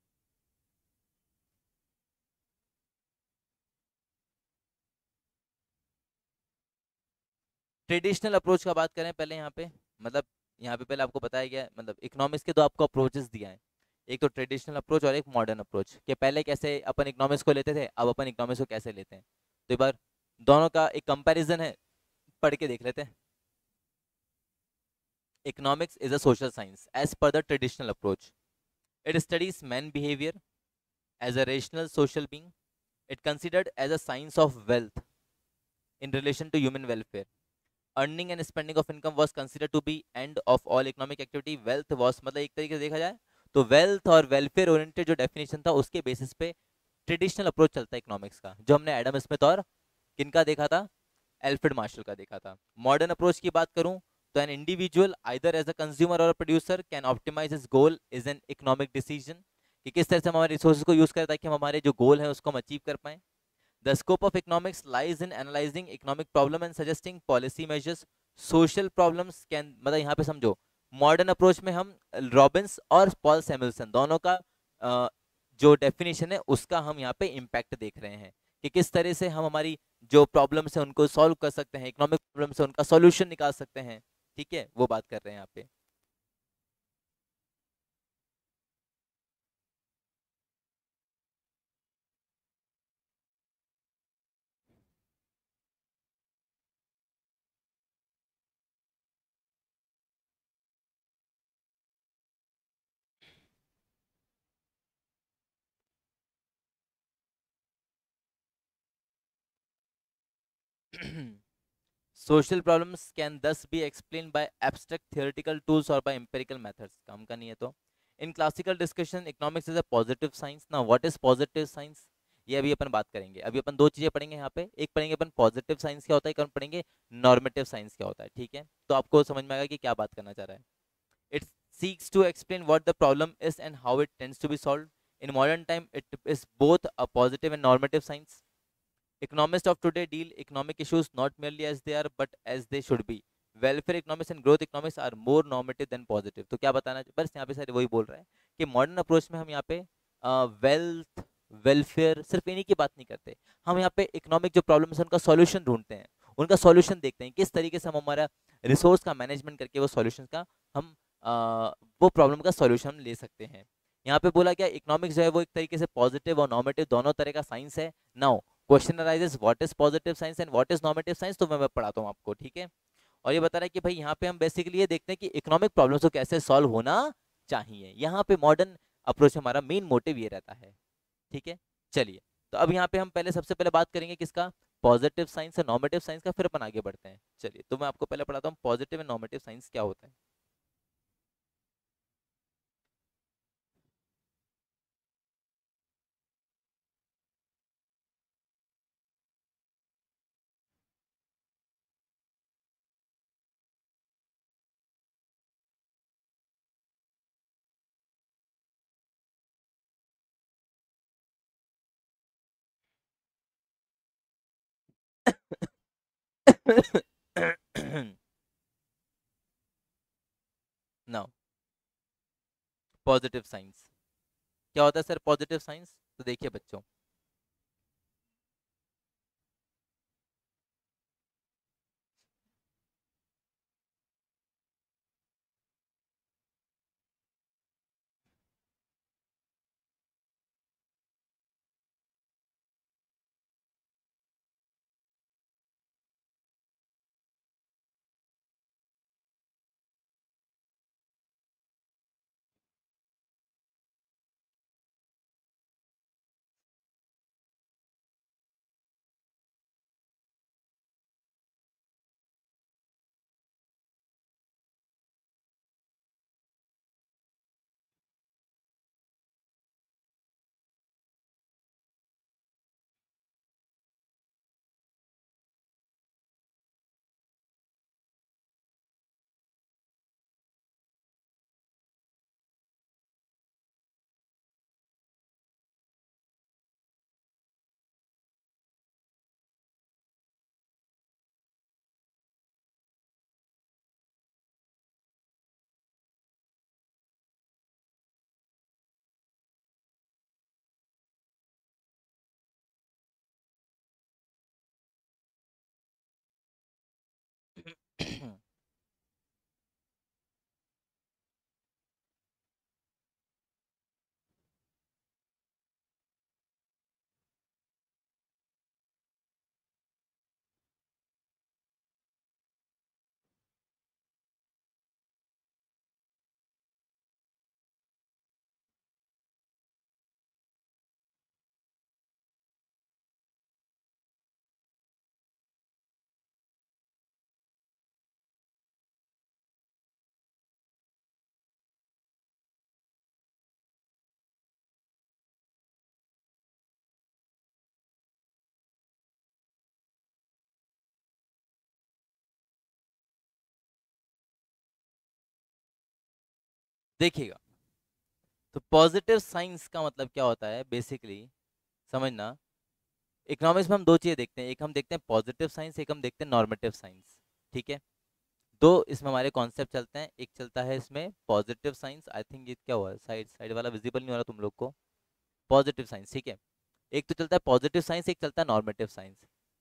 ट्रेडिशनल अप्रोच का बात करें पहले यहाँ पे, मतलब यहाँ पे पहले आपको बताया गया है, मतलब इकोनॉमिक्स के दो आपको अप्रोचेस दिया है, एक तो ट्रेडिशनल अप्रोच और एक मॉडर्न अप्रोच, कि पहले कैसे अपन इकोनॉमिक्स को लेते थे, अब अपन इकोनॉमिक्स को कैसे लेते हैं। तो एक बार दोनों का एक कंपैरिजन है, पढ़ के देख लेते हैं। Economics is a social science as per the traditional approach. It studies man behaviour as a rational social being. It considered as a science of wealth in relation to human welfare. Earning and spending of income was considered to be end of all economic activity. Wealth was, मतलब एक तरीके से देखा जाए तो वेल्थ और वेलफेयर ओरिएंटेड जो डेफिनेशन था उसके बेसिस पे ट्रेडिशनल अप्रोच चलता है इकोनॉमिक्स का, जो हमने एडम स्मिथ और किनका देखा था, एल्फ्रेड मार्शल का देखा था। मॉडर्न अप्रोच की बात करूं तो an individual either as a consumer और producer can optimise his goal is an economic decision, कि किस तरह से हम हमारे रिसोर्सेज को यूज करें ताकि हम हमारे जो गोल है उसको हम अचीव कर पाए। The scope of economics lies in analyzing economic problem and suggesting policy measures. Social problems can, मतलब यहाँ पे समझो मॉडर्न अप्रोच में हम रॉबिन्स और पॉल सैमुअल्सन दोनों का अ, जो डेफिनेशन है उसका हम यहाँ पे इम्पैक्ट देख रहे हैं, कि किस तरह से हम हमारी जो प्रॉब्लम्स है उनको सॉल्व कर सकते हैं, इकोनॉमिक प्रॉब्लम्स है उनका सॉल्यूशन निकाल सकते हैं। ठीक है, वो बात कर रहे हैं यहाँ पे। Social problems can thus be explained by abstract theoretical tools or by empirical methods. काम का नहीं है तो। In classical discussion, economics is a positive science. Now, what is positive science? ये अभी अपन बात करेंगे। अभी अपन दो चीजें पढ़ेंगे यहाँ पे, एक पढ़ेंगे अपन पॉजिटिव साइंस क्या होता है, एक अपन पढ़ेंगे नॉर्मेटिव साइंस क्या होता है। ठीक है, तो आपको समझ में आएगा कि क्या बात करना चाह रहा है। It seeks to explain what the problem is and how it tends to be solved. In modern time, it is both a positive and normative science. Economists of today deal economic issues not merely as they are but as they should be. Welfare economics and growth economics are more normative than positive. तो क्या बताना, बस यहाँ पे सर वही बोल रहा है कि मॉडर्न अप्रोच में हम यहाँ पे वेल्थ वेलफेयर सिर्फ इन्हीं की बात नहीं करते, हम यहाँ पे इकोनॉमिक जो प्रॉब्लम्स है उनका सॉल्यूशन ढूंढते हैं, उनका सॉल्यूशन देखते हैं किस तरीके से हम हमारा रिसोर्स का मैनेजमेंट करके वो सॉल्यूशन का हम अ, वो प्रॉब्लम का सॉल्यूशन ले सकते हैं। यहाँ पे बोला गया इकोनॉमिक्स जो है वो एक तरीके से पॉजिटिव और नॉर्मेटिव दोनों तरह का साइंस है। Now question arises what is positive science and what is normative science, तो मैं, मैं पढ़ाता हूँ आपको। ठीक है, और ये बता रहा है कि भाई यहाँ पे हम बेसिकली ये देखते हैं कि इकोनॉमिक प्रॉब्लम्स को कैसे सॉल्व होना चाहिए। यहाँ पे मॉडर्न अप्रोच हमारा मेन मोटिव ये रहता है। ठीक है, चलिए, तो अब यहाँ पे हम पहले सबसे पहले बात करेंगे किसका, पॉजिटिव साइंस और नॉर्मेटिव साइंस का, फिर अपन आगे बढ़ते हैं। चलिए, तो मैं आपको पहले पढ़ाता हूँ पॉजिटिव एंड नॉर्मेटिव साइंस क्या होता है। नाउ पॉजिटिव साइंस क्या होता है सर, पॉजिटिव साइंस, तो देखिए बच्चों, देखिएगा, तो पॉजिटिव साइंस का मतलब क्या होता है बेसिकली, समझना। इकोनॉमिक्स में हम दो चीज़ें देखते हैं, एक हम देखते हैं पॉजिटिव साइंस, एक हम देखते हैं नॉर्मेटिव साइंस। ठीक है, दो इसमें हमारे कॉन्सेप्ट चलते हैं। एक चलता है इसमें पॉजिटिव साइंस, आई थिंक ये क्या हुआ, साइड साइड वाला विजिबल नहीं हो रहा तुम लोग को। पॉजिटिव साइंस, ठीक है। एक तो चलता है पॉजिटिव साइंस, एक चलता है नॉर्मेटिव साइंस।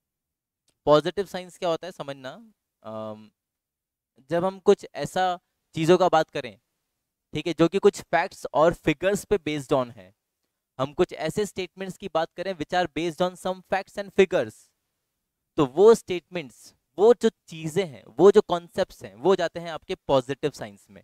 पॉजिटिव साइंस क्या होता है समझना, अम, जब हम कुछ ऐसा चीज़ों का बात करें, ठीक है, जो कि कुछ फैक्ट्स और फिगर्स पे बेस्ड ऑन है, हम कुछ ऐसे स्टेटमेंट्स की बात करें which are based on some facts and figures, तो वो स्टेटमेंट्स, वो जो चीजें हैं, वो जो कॉन्सेप्ट्स हैं, वो जाते हैं आपके पॉजिटिव साइंस में।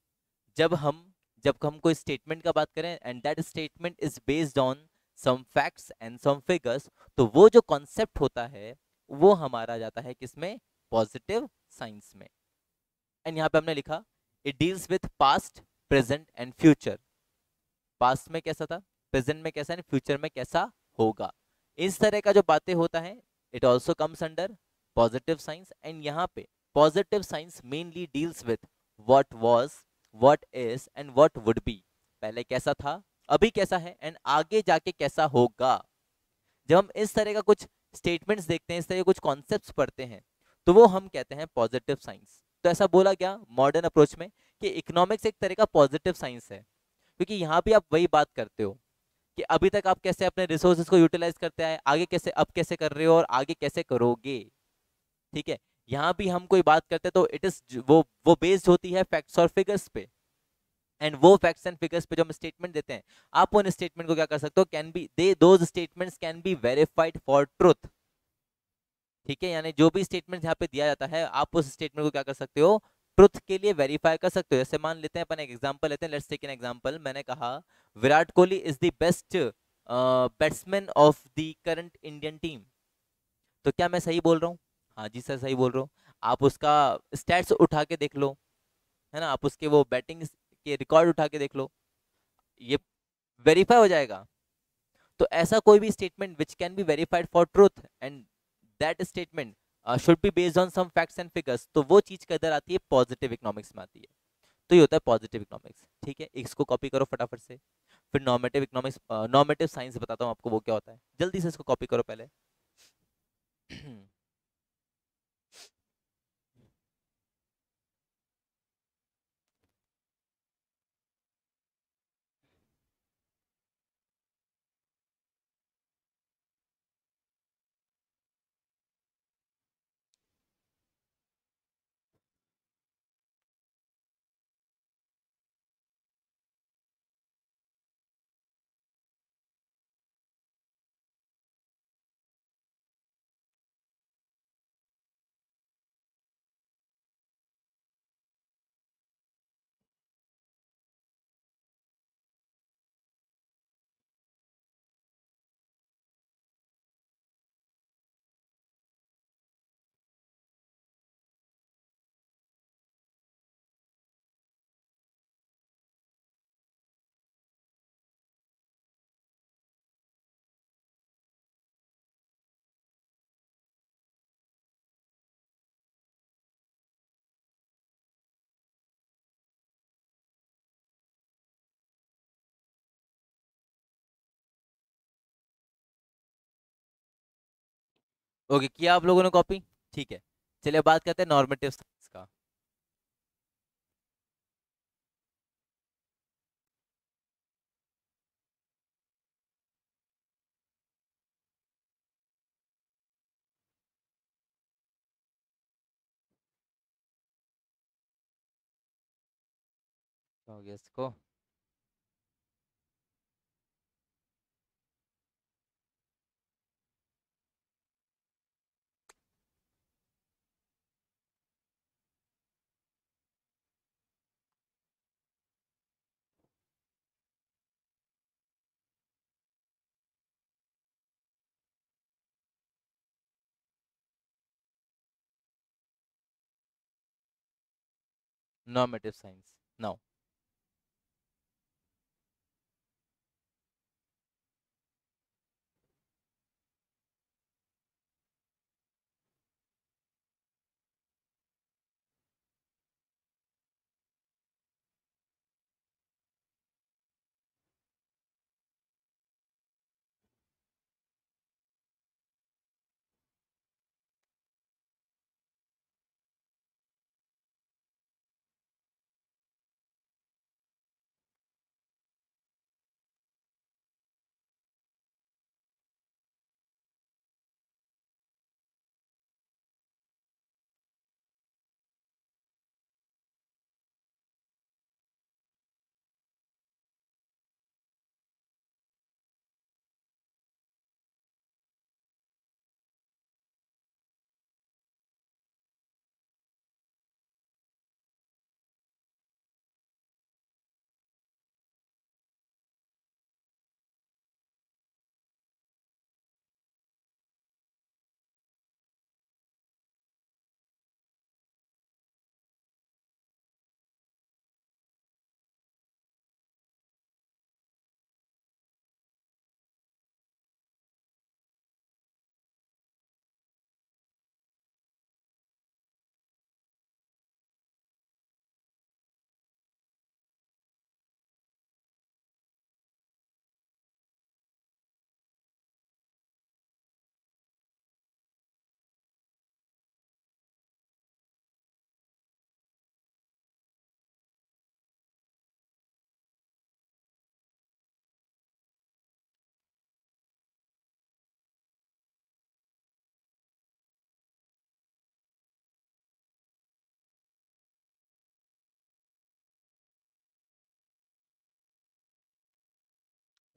जब हम जब हम कोई स्टेटमेंट का बात करें and that statement is based on some facts and some figures, तो वो जो कॉन्सेप्ट होता है वो हमारा जाता है किसमें, पॉजिटिव साइंस में। एंड यहाँ पे हमने लिखा it deals with past, present and future. Past में कैसा था, प्रेजेंट में कैसा है, फ्यूचर में कैसा होगा, इस तरह का जो बातें होता है, it also comes under positive science. And यहाँ पे positive science mainly deals with what was, what is and what would be. पहले कैसा था, अभी कैसा है, एंड आगे जाके कैसा होगा। जब हम इस तरह का कुछ स्टेटमेंट्स देखते हैं, इस तरह के कुछ कॉन्सेप्ट्स पढ़ते हैं, तो वो हम कहते हैं पॉजिटिव साइंस। तो ऐसा बोला गया मॉडर्न अप्रोच में कि इकोनॉमिक्स एक तरह का पॉजिटिव साइंस है, क्योंकि यहाँ भी आप वही बात करते हो कि अभी तक आप कैसे अपने रिसोर्सेज को यूटिलाइज करते आए, आगे कैसे, अब कैसे कर रहे हो और आगे कैसे करोगे। ठीक है, यहाँ भी हम कोई बात करते हैं तो इट इज वो वो बेस्ड होती है फैक्ट्स और फिगर्स पे। एंड वो फैक्ट्स एंड फिगर्स पे जो हम स्टेटमेंट देते हैं, आप उन स्टेटमेंट को क्या कर सकते हो, can be they those statements can be verified for truth. ठीक है, यानी जो भी स्टेटमेंट यहाँ पे दिया जाता है, आप उस स्टेटमेंट को क्या कर सकते हो, ट्रुथ के लिए वेरीफाई कर सकते हो। जैसे मान लेते हैं, अपन एक एग्जांपल लेते हैं, लेट्स टेक एन एग्जांपल। मैंने कहा Virat Kohli is the best batsman of the current Indian team, तो क्या मैं सही बोल रहा हूँ, हाँ जी सर सही बोल रहा हूँ। आप उसका स्टैट्स उठा के देख लो, है ना, आप उसके वो बैटिंग के रिकॉर्ड उठा के देख लो, ये वेरीफाई हो जाएगा। तो ऐसा कोई भी statement which can be verified for truth and that statement should be based on some facts and figures, तो वो चीज किधर आती है, पॉजिटिव इकोनॉमिक्स में आती है। तो ये होता है पॉजिटिव इकोनॉमिक्स। ठीक है, इसको कॉपी करो फटाफट से। फिर नॉर्मेटिव इकोनॉमिक्स, नॉर्मेटिव साइंस बताता हूँ आपको वो क्या होता है, जल्दी से इसको कॉपी करो पहले। ओके, किया आप लोगों ने कॉपी, ठीक है। चलिए बात करते हैं नॉर्मेटिव साइंस का। क्या हो गया इसको, नॉर्मेटिव साइंस नाउ।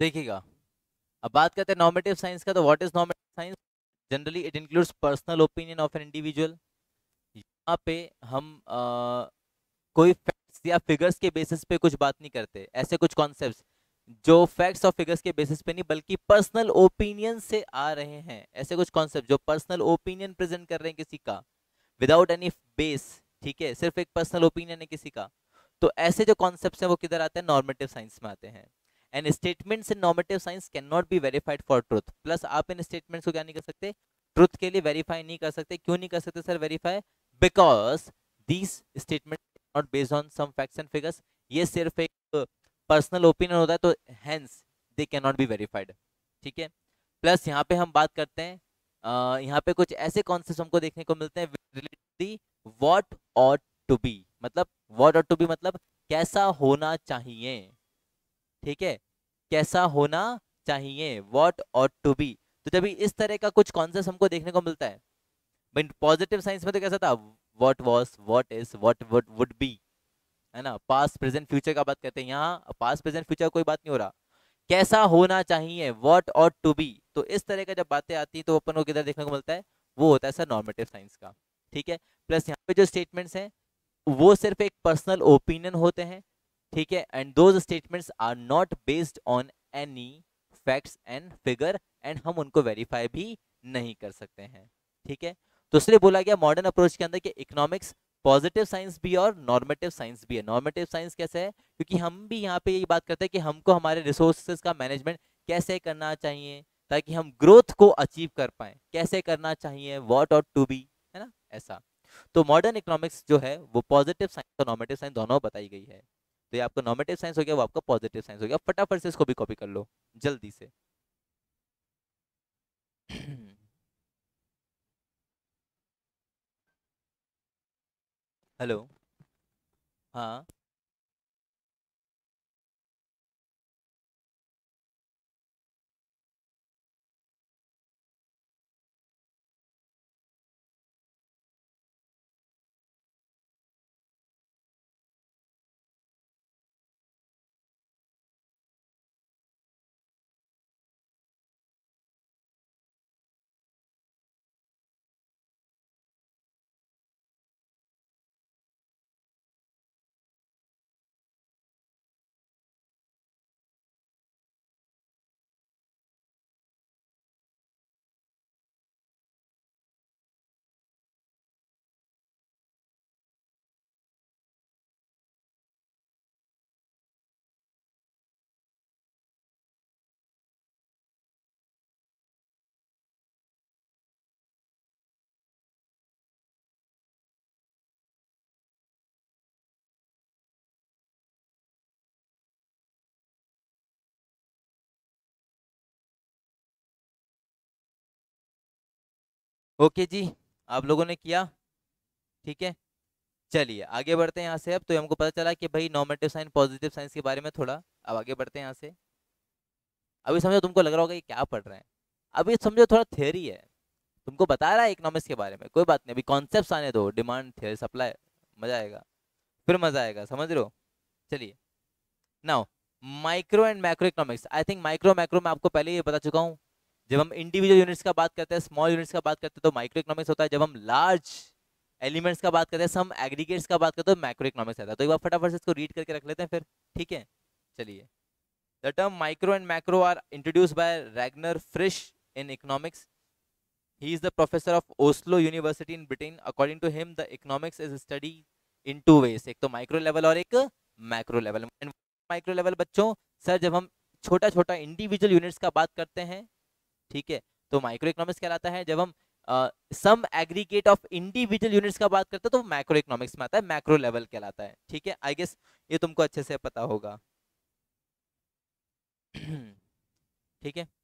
देखिएगा, अब बात करते हैं नॉर्मेटिव साइंस का। तो what is normative science? Generally it includes personal opinion of an individual. यहाँ पे हम अ, कोई फैक्ट्स या फिगर्स के बेसिस पे कुछ बात नहीं करते, ऐसे कुछ कॉन्सेप्ट्स जो फैक्ट्स और फिगर्स के बेसिस पे नहीं बल्कि पर्सनल ओपिनियन से आ रहे हैं, ऐसे कुछ कॉन्सेप्ट जो पर्सनल ओपिनियन प्रेजेंट कर रहे हैं किसी का विदाउट एनी बेस, ठीक है, सिर्फ एक पर्सनल ओपिनियन है किसी का, तो ऐसे जो कॉन्सेप्ट्स हैं वो किधर आते हैं? नॉर्मेटिव साइंस में आते हैं। And statements in normative science can not be verified for truth. Plus आप इन स्टेटमेंट्स को क्या नहीं कर सकते? ट्रुथ के लिए वेरीफाई नहीं कर सकते। क्यों नहीं कर सकते sir verify? Because these statement not based on some facts and figures. ये सिर्फ एक पर्सनल ओपिनियन होता है, तो hence they can not be verified, ठीक है। प्लस यहाँ पे हम बात करते हैं, uh, यहाँ पे कुछ ऐसे कॉन्सेप्ट हमको देखने को मिलते हैं related what ought to be. मतलब व्हाट ऑट टू बी मतलब कैसा होना चाहिए, ठीक है, कैसा होना चाहिए, व्हाट ऑट टू बी। तो जब इस तरह का कुछ कॉन्सेप्ट हमको देखने को मिलता है, भाई पॉजिटिव साइंस में तो कैसा था? What was, what is, what would would be, है ना, पास्ट प्रेजेंट फ्यूचर का बात करते हैं। यहाँ पास्ट प्रेजेंट फ्यूचर कोई बात नहीं हो रहा, कैसा होना चाहिए, व्हाट ऑट टू बी। तो इस तरह का जब बातें आती हैं तो अपन को किधर देखने को मिलता है? वो होता है सर नॉर्मेटिव साइंस का, ठीक है। प्लस यहाँ पे जो स्टेटमेंट्स हैं वो सिर्फ एक पर्सनल ओपिनियन होते हैं, ठीक है, and those statements are not based on any facts and figure, and हम उनको वेरीफाई भी नहीं कर सकते हैं, ठीक है। तो इसलिए बोला गया मॉडर्न अप्रोच के अंदर कि इकोनॉमिक्स पॉजिटिव साइंस भी और नॉर्मेटिव साइंस भी है। नॉर्मेटिव साइंस कैसे है? क्योंकि हम भी यहाँ पे यही बात करते हैं कि हमको हमारे रिसोर्सेज का मैनेजमेंट कैसे करना चाहिए ताकि हम ग्रोथ को अचीव कर पाए, कैसे करना चाहिए, व्हाट ऑट टू बी, है ना, ऐसा। तो मॉडर्न इकोनॉमिक्स जो है वो पॉजिटिव साइंस और नॉर्मेटिव साइंस दोनों बताई गई है। तो ये आपका नॉर्मेटिव साइंस हो गया, वो आपका पॉजिटिव साइंस हो गया। फटाफट से इसको भी कॉपी कर लो जल्दी से। हेलो। हाँ। ओके जी, आप लोगों ने किया, ठीक है। चलिए आगे बढ़ते हैं यहाँ से। अब तो हमको पता चला कि भाई नॉर्मेटिव साइंस पॉजिटिव साइंस के बारे में थोड़ा। अब आगे बढ़ते हैं यहाँ से। अभी समझो, तुमको लग रहा होगा ये क्या पढ़ रहे हैं। अभी समझो थोड़ा थियरी है, तुमको बता रहा है इकोनॉमिक्स के बारे में, कोई बात नहीं, अभी कॉन्सेप्ट्स आने दो, डिमांड थियरी सप्लाई, मजा आएगा, फिर मजा आएगा, समझ रहे हो। चलिए now, micro and macro economics. I think micro macro में आपको पहले ही बता चुका हूँ। जब हम इंडिविजुअल यूनिट्स का बात करते हैं, स्मॉल यूनिट्स का बात करते हैं, तो माइक्रो इकोनॉमिक्स होता है। जब हम लार्ज एलिमेंट्स का बात करते हैं, सम एग्रीगेट्स का बात करते हैं, तो मैक्रो इकोनॉमिक्स आता है। तो एक बार फटाफट से इसको रीड करके रख लेते हैं फिर, ठीक है। चलिए, the term micro and macro are introduced by Ragnar Frisch in economics. He is the professor of Oslo University in Britain. According to him, the economics is studied in two ways. एक तो माइक्रो लेवल और एक मैक्रो लेवल। माइक्रो लेवल बच्चों, सर जब हम छोटा छोटा इंडिविजुअल यूनिट्स का बात करते हैं, ठीक है, तो माइक्रो इकोनॉमिक्स कहलाता है। जब हम sum aggregate of individual units का बात करते हैं तो मैक्रो इकोनॉमिक्स में आता है, मैक्रो लेवल कहलाता है, ठीक है। आई गेस ये तुमको अच्छे से पता होगा। ठीक है।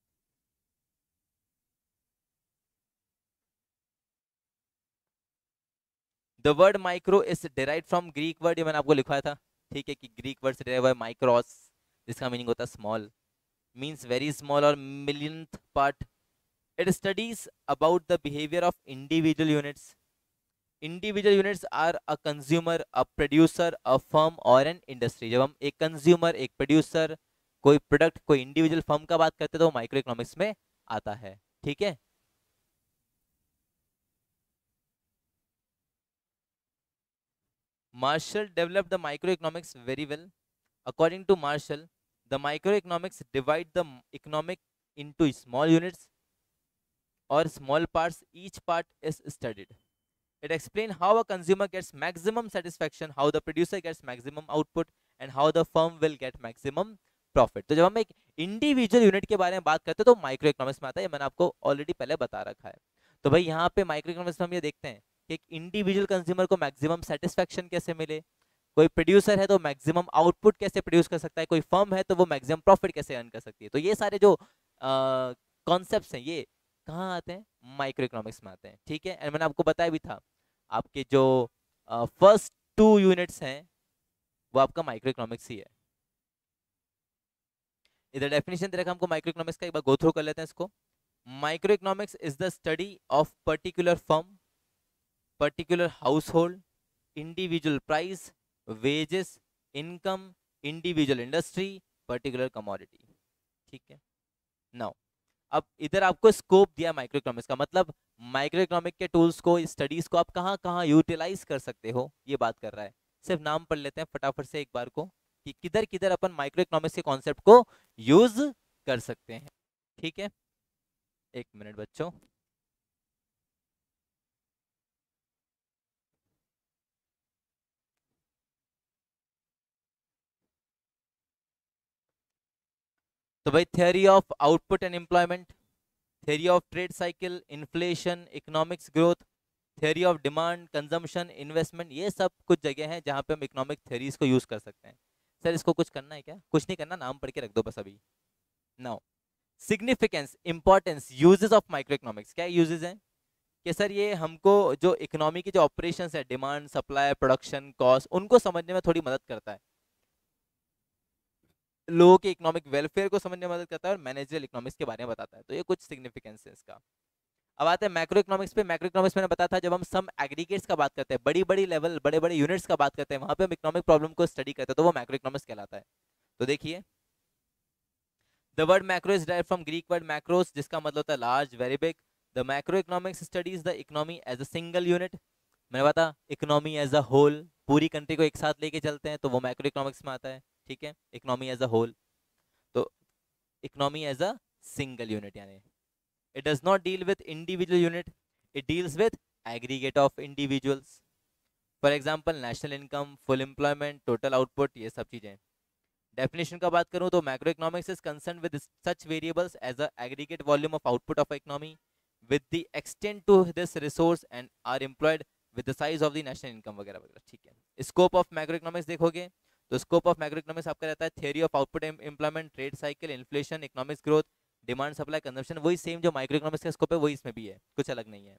The word micro is derive from Greek word, ये मैंने आपको लिखवाया था, ठीक है, कि ग्रीक वर्ड से डिराइव है माइक्रोस, जिसका मीनिंग होता है स्मॉल, मींस वेरी स्मॉल और millionth part. It studies about the behaviour of individual units. Individual units are a consumer, a producer, a firm और एन इंडस्ट्री। जब हम एक कंज्यूमर, एक प्रोड्यूसर कोई प्रोडक्ट कोई इंडिविजुअल फर्म का बात करते हैं तो वो माइक्रो इकोनॉमिक्स में आता है। ठीक है, Marshall developed the micro economics very well. According to Marshall, the micro economics divide the economic into small units or small parts, each part is studied. It explains how a consumer gets maximum satisfaction, how the producer gets maximum output, and how the firm will get maximum profit. तो जब हम एक इंडिविजुअल यूनिट के बारे में बात करते हैं तो माइक्रो इकोनॉमिक्स में आता है, मैंने आपको ऑलरेडी पहले बता रखा है। तो भाई यहाँ पे माइक्रो इकोनॉमिक्स में हम ये देखते हैं कि एक इंडिविजुअल कंज्यूमर को मैक्सिमम सेटिस्फेक्शन कैसे मिले, कोई प्रोड्यूसर है तो मैक्सिमम आउटपुट कैसे प्रोड्यूस कर सकता है, कोई फर्म है तो वो मैक्सिमम प्रॉफिट कैसे अर्न कर सकती है। तो ये सारे जो कॉन्सेप्ट्स हैं ये कहाँ आते हैं, माइक्रो इकोनॉमिक्स में आते हैं। ठीक है, एंड मैंने आपको बताया भी था आपके जो फर्स्ट टू यूनिट्स हैं वो आपका माइक्रो इकोनॉमिक्स ही है। इधर डेफिनेशन दे रखा हमको माइक्रो इकोनॉमिक्स का, एक बार गो थ्रू कर लेते हैं इसको। Micro economics is the study of particular firm, particular household, individual price, wages, income, individual industry, particular commodity. ठीक है, नाउ अब इधर आपको स्कोप दिया माइक्रो इकोनॉमिक्स का, मतलब माइक्रो इकोनॉमिक के टूल्स को, स्टडीज को आप कहाँ कहाँ यूटिलाइज कर सकते हो ये बात कर रहा है। सिर्फ नाम पढ़ लेते हैं फटाफट से एक बार को कि किधर किधर अपन माइक्रो इकोनॉमिक्स के कॉन्सेप्ट को यूज कर सकते हैं। ठीक है, एक मिनट बच्चों। तो भाई theory of output and employment, theory of trade cycle, inflation, economics growth, theory of demand, consumption, investment, ये सब कुछ जगह है जहाँ पे हम इकोनॉमिक थ्योरीज को यूज कर सकते हैं। सर इसको कुछ करना है क्या? कुछ नहीं करना, नाम पढ़ के रख दो बस अभी। Now significance, importance, uses of micro economics, क्या यूजेस हैं कि सर ये हमको जो इकोनॉमी की जो ऑपरेशंस है, डिमांड, सप्लाई, प्रोडक्शन, कॉस्ट, उनको समझने में थोड़ी मदद करता है, लोगों के इकोनॉमिक वेलफेयर को समझने में मदद करता है और मैनेजरल इकोनॉमिक्स के बारे में बताता है। तो ये कुछ सिग्निफिकेंस है इसका। अब आते हैं मैक्रो इकोनॉमिक्स पे। मैक्रो इकोनॉमिक्स मैंने बताया था जब हम सम एग्रीगेट्स का बात करते हैं, बड़ी बड़ी लेवल, बड़े बड़े यूनिट्स का बात करते हैं, वहां पे हम इकोनॉमिक प्रॉब्लम को स्टडी करते हैं तो वो मैक्रो इकोनॉमिक्स कहलाता है। तो देखिए, the word macro is direct from Greek word macros, जिसका मतलब होता है large, very big. The macro economics studies the economy as a single unit. मैंने बताया इकोनॉमी एज अ होल, पूरी कंट्री को एक साथ लेके चलते हैं तो वो मैक्रो इकोनॉमिक्स में आता है। ठीक है, इकोनॉमी एज अ होल। तो economy as a single unit, यानी it does not deal with individual unit, it deals with aggregate of individuals. For example, national income, full employment, total output, ये सब चीजें। डेफिनेशन का बात करूं तो macro economics is concern with such variables as a aggregate volume of output of economy with the extent to this resource and are employed with the size of the national income वगैरह वगैरह। ठीक है, स्कोप ऑफ मैक्रो इकोनॉमिक्स देखोगे तो स्कोप ऑफ मैक्रो इकोनॉमिक्स आपका रहता है theory of output employment, trade cycle, inflation, economics growth, demand, supply, consumption. वही सेम जो माइक्रो इकोनॉमिक्स का स्कोप है वही इसमें भी है, कुछ अलग नहीं है।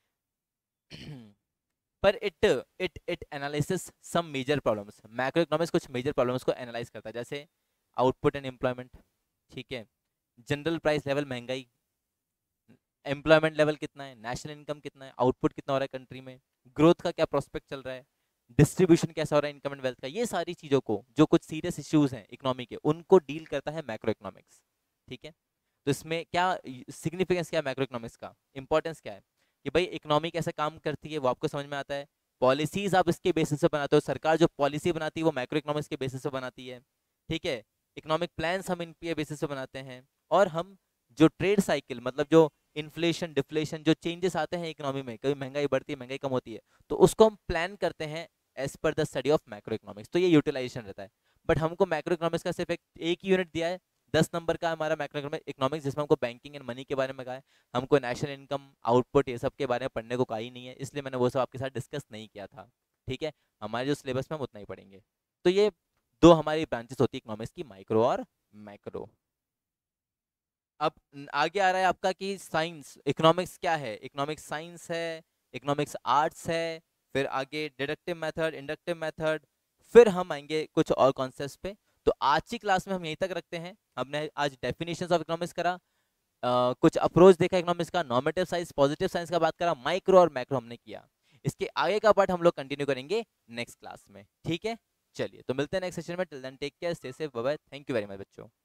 पर it it it analysis some major problems. Macro economics कुछ मेजर प्रॉब्लम्स को एनालाइज करता है, जैसे आउटपुट एंड एम्प्लॉयमेंट, ठीक है, जनरल प्राइस लेवल, महंगाई, एम्प्लॉयमेंट लेवल कितना है, नेशनल इनकम कितना है, आउटपुट कितना हो रहा है कंट्री में, ग्रोथ का क्या प्रोस्पेक्ट चल रहा है, डिस्ट्रीब्यूशन कैसा हो रहा है इनकम एंड वेल्थ का। ये सारी चीजों को, जो कुछ सीरियस इश्यूज हैं इकोनॉमी के, उनको डील करता है मैक्रो इकोनॉमिक्स। ठीक है, तो इसमें क्या सिग्निफिकेंस क्या है मैक्रो इकोनॉमिक्स का, इंपॉर्टेंस क्या है कि भाई इकोनॉमी कैसे काम करती है वो आपको समझ में आता है, पॉलिसीज आप इसके बेसिस पे बनाते हो, सरकार जो पॉलिसी बनाती है वो मैक्रो इकोनॉमिक्स के बेसिस पे बनाती है। ठीक है, इकोनॉमिक प्लान्स हम इनके बेसिस पे बनाते हैं, और हम जो ट्रेड साइकिल, मतलब जो इन्फ्लेशन, डिफ्लेशन, जो चेंजेस आते हैं इकोनॉमी में, कभी महंगाई बढ़ती है, महंगाई कम होती है, तो उसको हम प्लान करते हैं as per the study of macro economics. तो ये यूटिलाइजेशन रहता है। बट हमको मैक्रो इकोनॉमिक्स का सिर्फ एक, एक ही यूनिट दिया है, दस नंबर का हमारा मैक्रो इकोनॉमिक्स, जिसमें हमको बैंकिंग एंड मनी के बारे में कहा है, हमको नेशनल इनकम, आउटपुट, ये सब के बारे में पढ़ने को कहा ही नहीं है, इसलिए मैंने वो सब आपके साथ डिस्कस नहीं किया था। ठीक है, हमारे जो सिलेबस में हम उतना ही पढ़ेंगे। तो ये दो हमारी ब्रांचेस होती है इकोनॉमिक्स की, माइक्रो और मैक्रो। अब आगे आ रहा है आपका कि साइंस, इकोनॉमिक्स क्या है, इकोनॉमिक्स साइंस है, इकोनॉमिक्स आर्ट्स है, फिर आगे डिडक्टिव मेथड, इंडक्टिव मेथड, फिर हम आएंगे कुछ और कॉन्सेप्ट्स पे। तो आज की क्लास में हम यहीं तक रखते हैं। हमने आज डेफिनेशंस ऑफ इकोनॉमिक्स करा, uh, कुछ अप्रोच देखा इकोनॉमिक्स का, नॉर्मेटिव साइंस, पॉजिटिव साइंस का बात करा, माइक्रो और मैक्रो हमने किया। इसके आगे का पार्ट हम लोग कंटिन्यू करेंगे नेक्स्ट क्लास में। ठीक है, चलिए तो मिलते हैं नेक्स्ट सेशन में। Till then take care, stay safe, bye bye, thank you very much बच्चों।